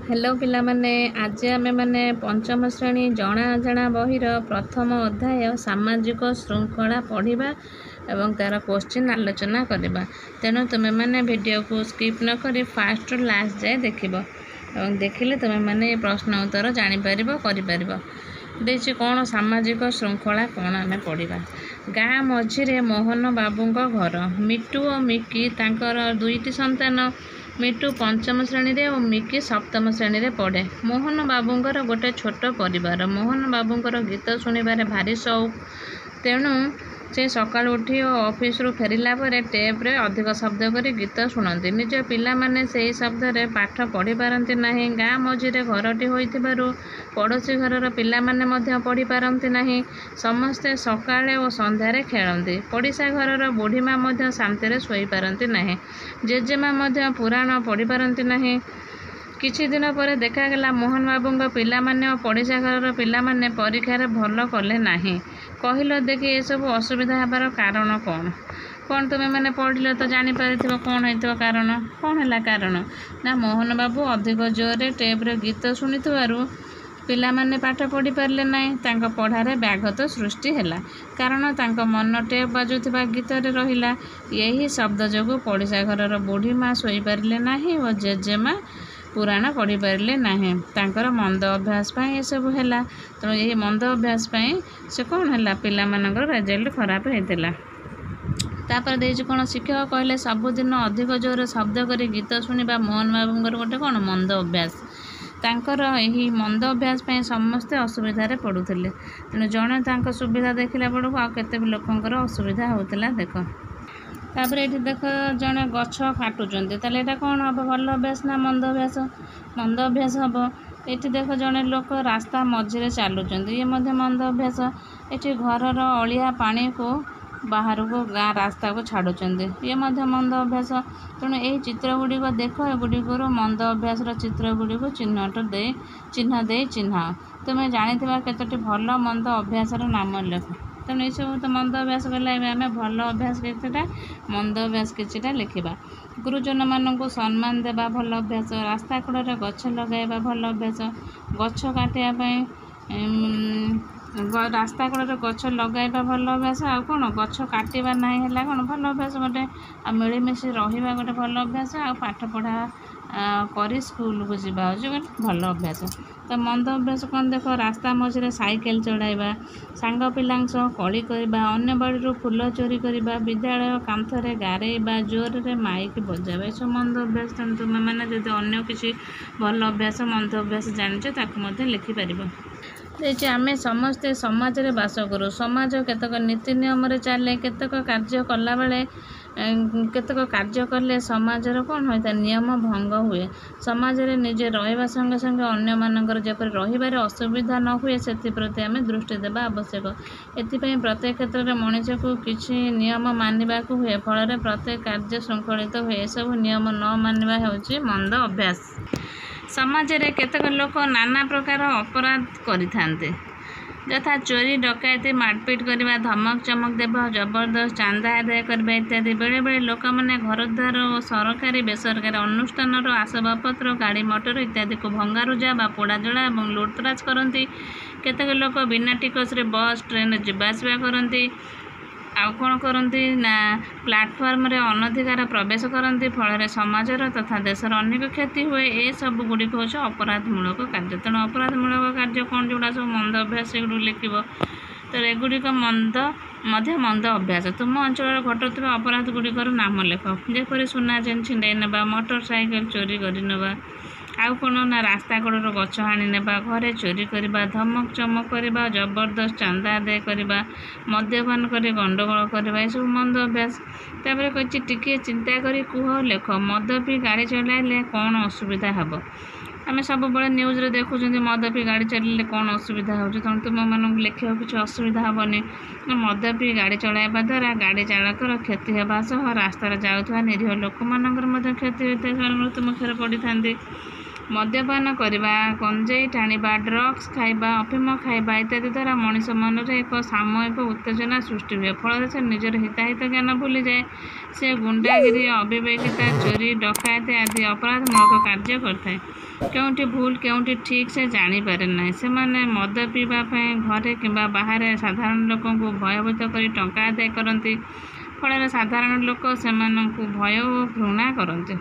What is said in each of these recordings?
Hello पिला माने आज आमे माने पंचम श्रेणी जणा अजणा बहिर प्रथम अध्याय सामाजिक श्रृंखला पढ़ा एवं तार क्वेश्चन आलोचना करवा। तेणु तुम मैंने वीडियो को स्किप न करी फास्ट लास्ट जाए देखिब और देखिले तुम मैंने प्रश्न उत्तर जापर कर कौन सामाजिक श्रृंखला कौन आम पढ़ा। गाँ मझिरे मोहन बाबूंक घर। मिटू और मिकी तांकर दुईटी संतान। मिटू पंचम श्रेणी और मिकी सप्तम श्रेणी पढ़े। मोहन बाबूंकर गोटे छोट परिवार। मोहन बाबूंकर गीत शुणिबार भारी शौक। तेणु से सकाल उठी और ऑफिस रु फेरिला परे टेप्रे अधिक शब्द कर गीत शुणती। निज पिला माने से शब्द रे पाठ पढ़ी पारती नहीं। गाँ मझिरे घरटी होइथिबारु पड़ोशी घरर पिला माने मध्य पढ़ी पारती नहीं। समस्ते सकाळे और संध्यारे खेलती। पड़िशा घरर बुढ़ीमा मध्य शांति शोई पारती नहीं। जेजेमा मध्य पुराण पढ़ी पारती नहीं। किछि दिन पर देखागला मोहन बाबूंक पिला माने और पड़िशा घरर पिला माने परीक्षार भल कले नहीं। कहल देखि ये सब असुविधा हबार कारण कौन कौन तुम्हें मैंने पढ़ल तो जापर कौन हो कारण कौन है कारण ना मोहन बाबू अधिक जोरे टेप्रे गीत शुणी पिला माने पाठ पढ़ी पारे ना। पढ़ारे व्याघत सृष्टि है कारण मन टेप बाजुवा गीत रहा। यही शब्द जो पड़िशा घरर बुढ़ी माँ शोई पारे ना और जेजेमा पुराण पढ़ी पारे ना। मंद अभ्यास ये सब है। तेणु यही मंद अभ्यास से कौन है पिला मानकर रेजल्ट खराब होता। तापर देजी कौन शिक्षक कहले सबुदिन अधिक जोर शब्द कर गीत शुणा मोहन बाबूंकर गोटे कौन मंद अभ्यास। तांकर यही मंद अभ्यास समस्ते असुविधा पड़ुले। तेणु जड़े सुविधा देखला बेलू आते लोकंर असुविधा होता। देख तापर ये देख जड़े गछ काटुंट ताले एटा कौन हम भल अभ्यास ना मंद अभ्यास। मंद अभ्यास हम। ये देख जड़े लोक रास्ता मझे चलुंट ये मंद अभ्यास। ये घरर अलिया पानी को बाहर को गाँ रास्ता को छाड़ुंट ये मंद अभ्यास। तेणु यही चित्र गुड़िक देख एगुड़िकर मंद अभ्यास चित्र गुड़िक चिन्ह दे चिन्ह तुम्हें जानी केतोटी भल मंद अभ्यास नाम लेख। तेणु ये सब तो मंद अभ्यास कले आम भल अभ्यास किछिटा मंद अभ्यास किछिटा लिखा। गुरुजन मानक सम्मान देवा भल अभ्यास। रास्ता कड़े गछ लगाइबा भल अभ्यास। गछ काटियापाई रास्ता कड़े गछ लगाइबा भल अभ्यास। आ कौन गछ काटिबा नहीं है कौन भल अभ्यास गोटे। आ मिलमिशि रहिबा गोटे भल अभ्यास। आ पाठ पढ़ा करी स्कूल को जावा हो भल अभ्यास। तो मंद अभ्यास कौन देख रास्ता मझे साइकेल चढ़ाइबा सांग पिला कली करवा अन्य बाड़ी फूल चोरी करवा विद्यालय कांथरे गारेबा जोर रे माइक बजाइबा सब मंद अभ्यास। तेणु तुम मैंने जब अन्य किसी भल अभ्यास मंद अभ्यास जान लिखिपर। आमे समस्ते समाज रे बास करूँ। समाज केतक नीति नियम चले केतक कार्य कला बेले केतक कार्य कले समाजर कौन होता नियम भंग हुए। समाज रे निजे रहिबा संगे संगे अन्य मानकर जेपर रहिबारे असुविधा न हुए से प्रति आमे दृष्टि देबा आवश्यक। एथिपई प्रत्येक क्षेत्र में मनीष को किसी नियम मानिबा को हुए फल प्रत्येक कार्य श्रृंखलित हुए। सब नियम न मानिबा हेउची मंद अभ्यास। समाज रे केतक लोक नाना प्रकार अपराध करिथान्ते यथा चोरी डकैती मारपीट करवा धमक चमक देवा जबरदस्त चांदा आदाय करवा इत्यादि। बेले बेले लोक मैंने घर द्वार और सरकारी बेसरकारी अनुष्ठान आसबाबपत्र गाड़ी मोटर इत्यादि को भंगारुजा बा पोड़ाजड़ा और लुटतराज करती। केतक लोक बिना टिकस रे बस ट्रेन जावासवा करती। आउ कौन करती ना प्लाटफर्म रे अनधिकार प्रवेश करती फल समाजर तथा देशर अनेक क्षति हुए। ये सब गुड़िक हूँ अपराधमूलक कार्य। तेणु अपराधमूलक कार्य कौन जोड़ा सब मंद अभ्यास लिख। तो एगुड़िक मंद अभ्यास तुम अंचल घटुवा अपराध गुड़िकर नाम लेख। जेपरी सुना चेन छिंडाई नेबा मोटरसाइकेल चोरी कर आउ कौन ना रास्ता कड़र गछ हाणी नेबा घरे चोरी करवा धमक चमक करवा जबरदस्त चांदा आदाय करवा मद्यपान कर गंडगोल करवा ये सब मंद अभ्यास। तापर कही टिके चिंता करी कुह लेख मद पी गाड़ी चलाइले कौन असुविधा हम। आम सब बड़े न्यूज रे देखुं मद पी गाड़ी चलने कौन असुविधा हो। तेणु तुम मानक लिखा किसी असुविधा हेनी। मद पी गाड़ी चलाइबा द्वारा गाड़ी चालकर क्षति होगा सह रास्तार जाऊा निरीह लोक मानकर क्षति होता है। मृत्यु मुखर पड़ी था। मद्यपान କରିବା, ଗଞ୍ଜେଇ ଟାଣିବା, ଡ୍ରଗ୍ସ ଖାଇବା, ଅଫିମ ଖାଇବା ଇତ୍ୟାଦି ଦ୍ୱାରା ମଣିଷ ମନରେ ଏକ ସାମୟିକ ଉତ୍ତେଜନା ସୃଷ୍ଟି ହୁଏ। ଫଳରେ ସେ ନିଜର ହିତାହିତ ଜ୍ଞାନ ଭୁଲିଯାଏ। ସେ ଗୁଣ୍ଡାଗିରି, ଅବିବେକିତା, ଚୋରି, ଡକାୟତି ଆଦି ଅପରାଧମୂଳକ କାର୍ଯ୍ୟ କରିଥାଏ। କେଉଁଠି ଭୁଲ କେଉଁଠି ଠିକ୍ ସେ ଜାଣିପାରେ ନାହିଁ। ସେମାନେ ମଦ ପିଇବା ପାଇଁ ଘରେ କିମ୍ବା ବାହାରେ ସାଧାରଣ ଲୋକଙ୍କୁ ଭୟଭୀତ କରି ଟଙ୍କା ଆଦାୟ କରନ୍ତି। ଫଳରେ ସାଧାରଣ ଲୋକ ସେମାନଙ୍କୁ ଭୟ ଓ ଘୃଣା କରନ୍ତି।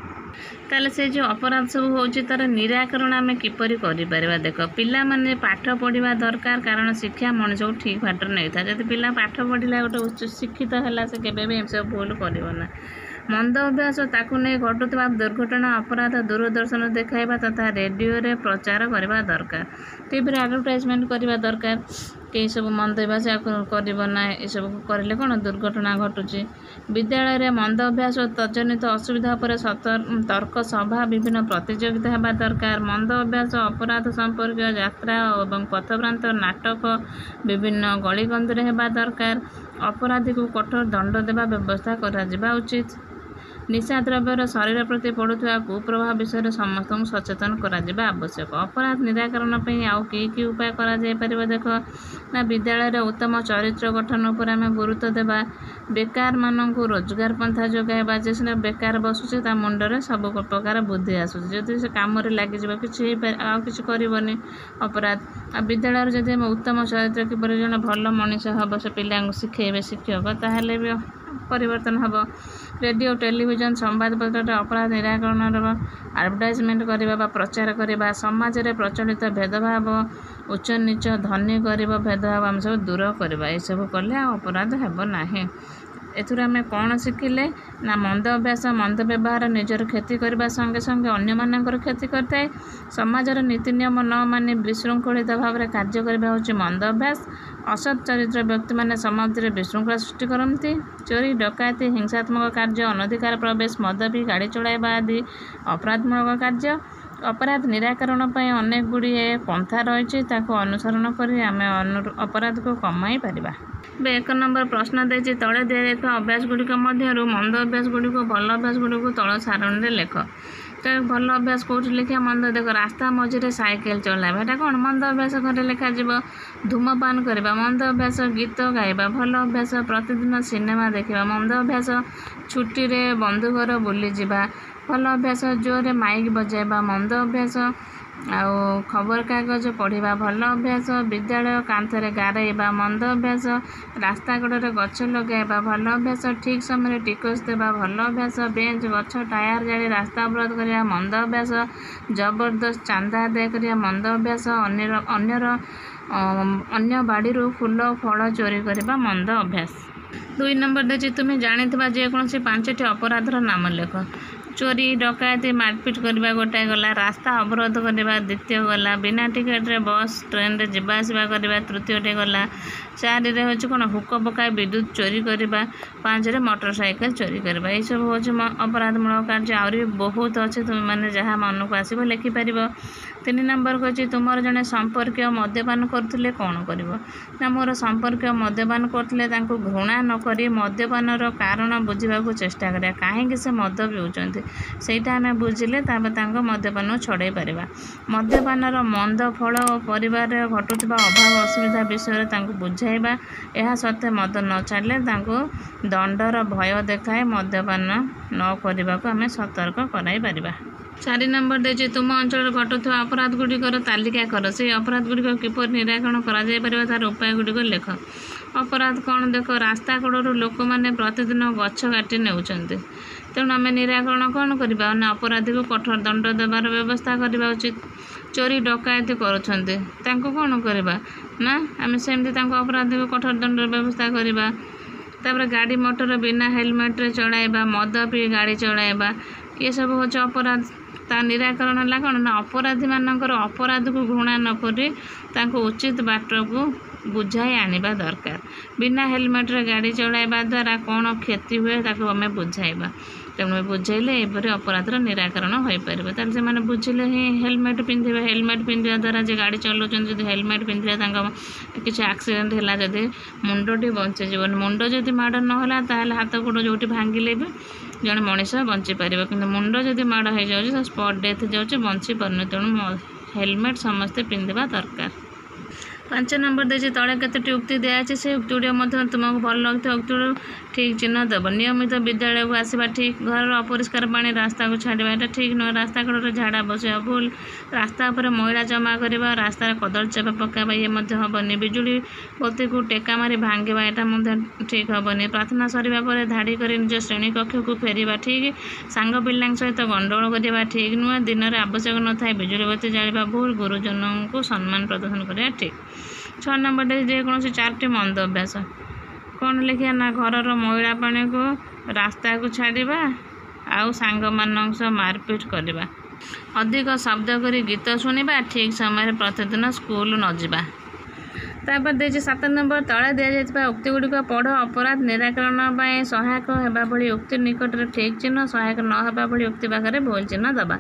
ତାହେଲେ ସେ ଯେଉଁ ଅପରାଧ ସବୁ ହେଉଛି ତା'ର ନିରାକରଣ ଆମେ କିପରି କରିପାରିବା? ଦେଖ, ପିଲାମାନେ ପାଠ ପଢ଼ିବା ଦରକାର, କାରଣ ଶିକ୍ଷା ମଣିଷକୁ ଠିକ୍ ବାଟରେ ନେଇଥାଏ। ଯଦି ପିଲା ପାଠ ପଢ଼ିଲା, ଗୋଟେ ଉଚ୍ଚ ଶିକ୍ଷିତ ହେଲା, ସେ କେବେ ବି ଏସବୁ ଭୁଲ କରିବ ନା। ମନ୍ଦ ଅଭ୍ୟାସ, ତାକୁ ନେଇ ଘଟୁଥିବା ଦୁର୍ଘଟଣା, ଅପରାଧ ଦୂରଦର୍ଶନ ଦେଖାଇବା ତଥା ରେଡ଼ିଓରେ ପ୍ରଚାର କରିବା ଦରକାର। ଟିଭିରେ ଆଡ଼ଭର୍ଟାଇଜମେଣ୍ଟ କରିବା ଦରକାର କି ଏସବୁ ମନ୍ଦ ଅଭ୍ୟାସ କରିବ ନା, ଏସବୁ କରିଲେ କ'ଣ ଦୁର୍ଘଟଣା ଘଟୁଛି। ବିଦ୍ୟାଳୟରେ ମନ୍ଦ ଅଭ୍ୟାସ ଓ ତଜ୍ଜନିତ ଅସୁବିଧା ଉପରେ ତର୍କ ସଭା, ବିଭିନ୍ନ ପ୍ରତିଯୋଗିତା ହେବା ଦରକାର। ମନ୍ଦ ଅଭ୍ୟାସ ଅପରାଧ ସମ୍ପର୍କୀୟ ଯାତ୍ରା ଏବଂ ପଥଭ୍ରାନ୍ତ ନାଟକ ବିଭିନ୍ନ ଗଳିକନ୍ଦିରେ ହେବା ଦରକାର। ଅପରାଧୀକୁ କଠୋର ଦଣ୍ଡ ଦେବା ବ୍ୟବସ୍ଥା କରାଯିବା ଉଚିତ। ନିଶାଦ୍ରବ୍ୟର ଶରୀର ପ୍ରତି ପଡ଼ୁଥିବା କୁପ୍ରଭାବ ବିଷୟରେ ସମସ୍ତଙ୍କୁ ସଚେତନ କରାଯିବା ଆବଶ୍ୟକ। ଅପରାଧ ନିରାକରଣ ପାଇଁ ଆଉ କି ଉପାୟ କରାଯାଇପାରିବ? ଦେଖ ନା, ବିଦ୍ୟାଳୟରେ ଉତ୍ତମ ଚରିତ୍ର ଗଠନ ଉପରେ ଆମେ ଗୁରୁତ୍ୱ ଦେବା। ବେକାରମାନଙ୍କୁ ରୋଜଗାର ପନ୍ଥା ଯୋଗାଇବା। ଯେ ସିନା ବେକାର ବସୁଛି, ତା ମୁଣ୍ଡରେ ସବୁ ପ୍ରକାର ବୁଦ୍ଧି ଆସୁଛି, ଯଦି ସେ କାମରେ ଲାଗିଯିବ କିଛି ଆଉ କିଛି କରିବନି ଅପରାଧ। ଆଉ ବିଦ୍ୟାଳୟରେ ଯଦି ଆମେ ଉତ୍ତମ ଚରିତ୍ର କିପରି ଜଣେ ଭଲ ମଣିଷ ହେବ ସେ ପିଲାଙ୍କୁ ଶିଖେଇବେ ଶିକ୍ଷକ, ତାହେଲେ ବି ପରିବର୍ତ୍ତନ ହେବ। ରେଡ଼ିଓ, ଟେଲିଭିଜନ, ସମ୍ବାଦପତ୍ରରେ ଅପରାଧ ନିରାକରଣର ଆଡ଼ଭର୍ଟାଇଜମେଣ୍ଟ କରିବା ବା ପ୍ରଚାର କରିବା। ସମାଜରେ ପ୍ରଚଳିତ ଭେଦଭାବ, ଉଚ୍ଚ ନୀଚ, ଧନୀ ଗରିବ ଭେଦଭାବ ଆମେ ସବୁ ଦୂର କରିବା। ଏସବୁ କଲେ ଆଉ ଅପରାଧ ହେବ ନାହିଁ। ଏଥିରୁ ଆମେ କ'ଣ ଶିଖିଲେ ନା, ମନ୍ଦ ଅଭ୍ୟାସ, ମନ୍ଦ ବ୍ୟବହାର ନିଜର କ୍ଷତି କରିବା ସଙ୍ଗେ ସଙ୍ଗେ ଅନ୍ୟମାନଙ୍କର କ୍ଷତି କରିଥାଏ। ସମାଜର ନୀତି ନିୟମ ନ ମାନି ବିଶୃଙ୍ଖଳିତ ଭାବରେ କାର୍ଯ୍ୟ କରିବା ହେଉଛି ମନ୍ଦ ଅଭ୍ୟାସ। ଅସତ୍ ଚରିତ୍ର ବ୍ୟକ୍ତିମାନେ ସମାଜରେ ବିଶୃଙ୍ଖଳା ସୃଷ୍ଟି କରନ୍ତି। ଚୋରି, ଡକାୟତି, ହିଂସାତ୍ମକ କାର୍ଯ୍ୟ, ଅନଧିକାର ପ୍ରବେଶ, ମଦ ପିଇ ଗାଡ଼ି ଚଳାଇବା ଆଦି ଅପରାଧମୂଳକ କାର୍ଯ୍ୟ। ଅପରାଧ ନିରାକରଣ ପାଇଁ ଅନେକ ଗୁଡ଼ିଏ ପନ୍ଥା ରହିଛି, ତାକୁ ଅନୁସରଣ କରି ଆମେ ଅପରାଧକୁ କମାଇ ପାରିବା। ଏବେ 1 ନମ୍ବର ପ୍ରଶ୍ନ ଦେଇଛି, ତଳେ ଦିଆଯାଇଥିବା ଅଭ୍ୟାସ ଗୁଡ଼ିକ ମଧ୍ୟରୁ ମନ୍ଦ ଅଭ୍ୟାସ ଗୁଡ଼ିକୁ ଭଲ ଅଭ୍ୟାସ ଗୁଡ଼ିକୁ ତଳ ସାରଣୀରେ ଲେଖ। ତ ଭଲ ଅଭ୍ୟାସ କେଉଁଠି ଲେଖିବା? ମନ୍ଦ, ଦେଖ, ରାସ୍ତା ମଝିରେ ସାଇକେଲ ଚଳାଇବା, ଏଇଟା କ'ଣ ମନ୍ଦ ଅଭ୍ୟାସ ଘରେ ଲେଖାଯିବ। ଧୂମପାନ କରିବା ମନ୍ଦ ଅଭ୍ୟାସ। ଗୀତ ଗାଇବା ଭଲ ଅଭ୍ୟାସ। ପ୍ରତିଦିନ ସିନେମା ଦେଖିବା ମନ୍ଦ ଅଭ୍ୟାସ। ଛୁଟିରେ ବନ୍ଧୁ ଘର ବୁଲିଯିବା ଭଲ ଅଭ୍ୟାସ। ଜୋରରେ ମାଇକ୍ ବଜାଇବା ମନ୍ଦ ଅଭ୍ୟାସ। ଆଉ ଖବରକାଗଜ ପଢ଼ିବା ଭଲ ଅଭ୍ୟାସ। ବିଦ୍ୟାଳୟ କାନ୍ଥରେ ଗାରେଇବା ମନ୍ଦ ଅଭ୍ୟାସ। ରାସ୍ତା କଡ଼ରେ ଗଛ ଲଗାଇବା ଭଲ ଅଭ୍ୟାସ। ଠିକ୍ ସମୟରେ ଟିକସ ଦେବା ଭଲ ଅଭ୍ୟାସ। ବେଞ୍ଚ, ଗଛ, ଟାୟାର ଜାଳି ରାସ୍ତା ଅବରୋଧ କରିବା ମନ୍ଦ ଅଭ୍ୟାସ। ଜବରଦସ୍ତ ଚାନ୍ଦା ଆଦାୟ କରିବା ମନ୍ଦ ଅଭ୍ୟାସ। ଅନ୍ୟ ବାଡ଼ିରୁ ଫୁଲ ଫଳ ଚୋରି କରିବା ମନ୍ଦ ଅଭ୍ୟାସ। 2 ନମ୍ବର ଦେଇଛି, ତୁମେ ଜାଣିଥିବା ଯେକୌଣସି 5ଟି ଅପରାଧର ନାମ ଲେଖ। ଚୋରି, ଡକାୟତି, ମାରପିଟ କରିବା ଗୋଟାଏ ଗଲା। ରାସ୍ତା ଅବରୋଧ କରିବା ଦ୍ୱିତୀୟ ଗଲା। ବିନା ଟିକେଟରେ ବସ୍ ଟ୍ରେନରେ ଯିବା ଆସିବା କରିବା ତୃତୀୟଟି ଗଲା। 4ରେ ହେଉଛି କ'ଣ? ହୁକ ପକାଇ ବିଦ୍ୟୁତ୍ ଚୋରି କରିବା। 5ରେ ମୋଟର ସାଇକେଲ ଚୋରି କରିବା। ଏଇସବୁ ହେଉଛି ଅପରାଧମୂଳକ କାର୍ଯ୍ୟ। ଆହୁରି ବହୁତ ଅଛି, ତୁମେମାନେ ଯାହା ମନକୁ ଆସିବ ଲେଖିପାରିବ। 3 ନମ୍ବର କହିଛି, ତୁମର ଜଣେ ସମ୍ପର୍କୀୟ ମଦ୍ୟପାନ କରୁଥିଲେ କ'ଣ କରିବ? ନା, ମୋର ସମ୍ପର୍କୀୟ ମଦ୍ୟପାନ କରୁଥିଲେ, ତାଙ୍କୁ ଘୃଣା ନ କରି ମଦ୍ୟପାନର କାରଣ ବୁଝିବାକୁ ଚେଷ୍ଟା କରିବା। କାହିଁକି ସେ ମଦ ପିଉଛନ୍ତି ସେଇଟା ଆମେ ବୁଝିଲେ ତାପରେ ତାଙ୍କ ମଦ୍ୟପାନକୁ ଛଡ଼େଇ ପାରିବା। ମଦ୍ୟପାନର ମନ୍ଦ ଫଳ ଓ ପରିବାରରେ ଘଟୁଥିବା ଅଭାବ ଅସୁବିଧା ବିଷୟରେ ତାଙ୍କୁ ବୁଝାଇବା। ଏହା ସତ୍ତ୍ୱେ ମଦ ନ ଛାଡ଼ିଲେ ତାଙ୍କୁ ଦଣ୍ଡର ଭୟ ଦେଖାଇ ମଦ୍ୟପାନ ନ କରିବାକୁ ଆମେ ସତର୍କ କରାଇ ପାରିବା। 4 ନମ୍ବର ଦେଇଛି, ତୁମ ଅଞ୍ଚଳରେ ଘଟୁଥିବା ଅପରାଧ ଗୁଡ଼ିକର ତାଲିକା କର। ସେହି ଅପରାଧ ଗୁଡ଼ିକ କିପରି ନିରାକରଣ କରାଯାଇପାରିବ ତାର ଉପାୟ ଗୁଡ଼ିକ ଲେଖ। ଅପରାଧ କ'ଣ? ଦେଖ, ରାସ୍ତା କଡ଼ରୁ ଲୋକମାନେ ପ୍ରତିଦିନ ଗଛ କାଟି ନେଉଛନ୍ତି, ତେଣୁ ଆମେ ନିରାକରଣ କ'ଣ କରିବା ନା ଅପରାଧୀକୁ କଠୋର ଦଣ୍ଡ ଦେବାର ବ୍ୟବସ୍ଥା କରିବା ଉଚିତ। ଚୋରି ଡକାୟତି କରୁଛନ୍ତି, ତାଙ୍କୁ କ'ଣ କରିବା ନା ଆମେ ସେମିତି ତାଙ୍କୁ ଅପରାଧୀକୁ କଠୋର ଦଣ୍ଡର ବ୍ୟବସ୍ଥା କରିବା। ତାପରେ ଗାଡ଼ି ମଟର ବିନା ହେଲମେଟରେ ଚଳାଇବା, ମଦ ପିଇ ଗାଡ଼ି ଚଳାଇବା ଏସବୁ ହେଉଛି ଅପରାଧ। ତା ନିରାକରଣ ହେଲା କ'ଣ ନା ଅପରାଧୀମାନଙ୍କର ଅପରାଧକୁ ଘୃଣା ନ କରି ତାଙ୍କୁ ଉଚିତ ବାଟକୁ ବୁଝାଇ ଆଣିବା ଦରକାର। ବିନା ହେଲମେଟରେ ଗାଡ଼ି ଚଳାଇବା ଦ୍ୱାରା କ'ଣ କ୍ଷତି ହୁଏ ତାକୁ ଆମେ ବୁଝାଇବା। तेणु बुझेले एपरी अपराधर निराकरण हो पार। ताल से बुझिले ही हेलमेट पिंधे हेलमेट पिंधा द्वारा जो गाड़ी चलाऊँ जो हेलमेट पिंधे किसी एक्सीडेंट है जदि मुंडटी बंचीज मुंड जदि माड़ ना ताल हाथ गोड़ जो भांगिले भी जड़े मनीष बंचीपार कि मुंड जदि माड़ हो जाए स्पॉट डेथ जाऊँच बंची पार तेणु हेलमेट समस्ते पिंधा दरकार। 5 नंबर देखिए तले केतोटी उक्ति दिखाई से उक्ति गुड़ा तुमको भल लगे उक्ति ठीक चिन्ह देव। नियमित विद्यालय को आसवा ठीक, घर अपरिष्कार पानी रास्ता को छाड़ा यहाँ ठीक नुह, रास्ता कड़े झाड़ा बसवा भूल, रास्ता पर मैला जमा करवा, रास्तार कदल चापा पकाइबा ये हेनी, बिजुली बत्ती को टेका मारी भांगा यहाँ ठीक हेनी, प्रार्थना सरिबा पर धाड़ी कर निज श्रेणी कक्ष को फेरवा ठीक, सांग पिला सहित गंडगोल करवा ठीक नुह, दिन में आवश्यक न था बिजुली बत्ती जावा भूल, गुरुजन को सम्मान प्रदर्शन करवा ठीक। 6 नंबर जेकोसी 4टी मंद अभ्यास कौन लिखा ना घर मैला पानी को रास्ता को छाड़ा, आउ सांग मान मारपीट करवा, अधिक शब्द कर गीत शुणा, ठीक समय प्रतिदिन स्कूल न जावा। तापर देखिए 7 नंबर तले दि जाइए उक्ति गुड़िक पढ़, अपराध निराकरण सहायक होगा भली उक्ति निकट में ठीक चिन्ह, सहायक न होगा भली उक्ति पाखे भूल चिन्ह दबा।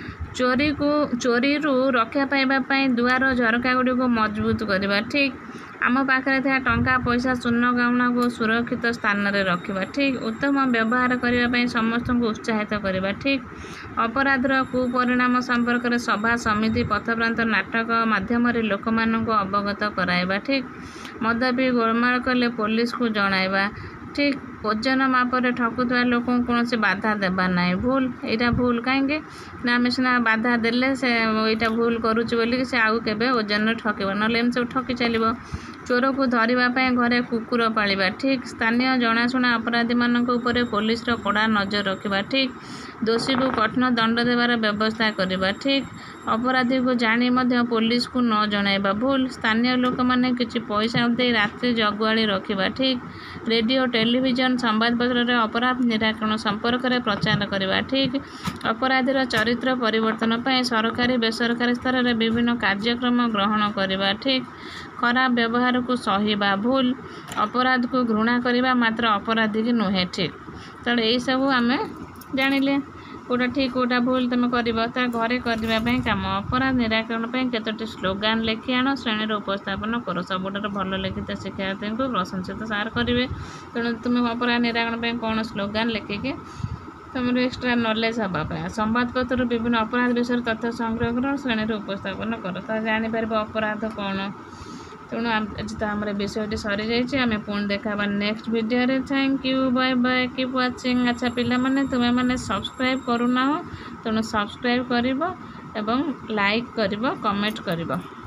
चोरी रक्षा पाइबापी दुआर झरका गुड़ी को मजबूत करवा ठीक, आम पाखे था टंका पैसा सुन्न गहना को सुरक्षित स्थान में रखा ठीक, उत्तम व्यवहार करने समस्त को उत्साहित करवा ठीक, अपराधर कुपरिणाम संपर्क में सभा समिति पथप्रांत नाटक माध्यम लोक अवगत कराइबा ठीक, मद पी गोलमाल कले पुलिस को जणाइबा ठीक, ओजन मापर ठकुवा लोक कौन से बाधा देवा ना भूल, यहाँ भूल कहीं ना आम सीना बाधा देले से यहाँ भूल करुच्चे बोलिक से आउ के ओजन ठकब ना सब ठकी चलो। चोर को धरवाई घरे कुकुर पालिबा ठीक, स्थानीय जनाशुना अपराधी मान पुलिस कड़ा नजर रखा ठीक, दोषी को कठिन दंड देवार व्यवस्था करवा ठीक, अपराधी को जानी पुलिस को न जणाइबा भूल, स्थानीय लोक मैंने किसी पैसा दे रात्रि जगुआली रखा ठीक, रेडियो टेलीविजन संवादपत्र अपराध निराकरण संपर्क में प्रचार करवा ठीक, अपराधीर चरित्र परिवर्तन पर सरकारी बेसरकारी स्तर में विभिन्न कार्यक्रम ग्रहण करवा ठीक, खराब व्यवहार को सहिबा भूल, अपराध को घृणा करवा मात्र अपराधी की नुहे ठीक। तो यही सब आम जानिले कौटा ठीक कौटा भूल तुम कर घरे करने कम, अपराध निराकरण केतोटी स्लोगान लिखि आण श्रेणी उपस्थापन कर, सबुठार भल लिखित शिक्षार्थी को प्रशंसित सार करेंगे। तेणु तुम अपराध निराकरण कौन स्लोगान लिखिकी तुम एक्सट्रा नॉलेज हाँपाई संवादपत्र विभिन्न अपराध विषय तथ्य संग्रह कर श्रेणी उपस्थापन कर, तो जापर अपराध कौन। तेणु आज तो आम विषय सरी जाइए, आम पुणी देखा next video. Thank you, bye bye, keep watching. अच्छा पिला माने तुमे माने सब्सक्राइब करूना हो, तेणु सब्सक्राइब कर लाइक कर कमेंट कर।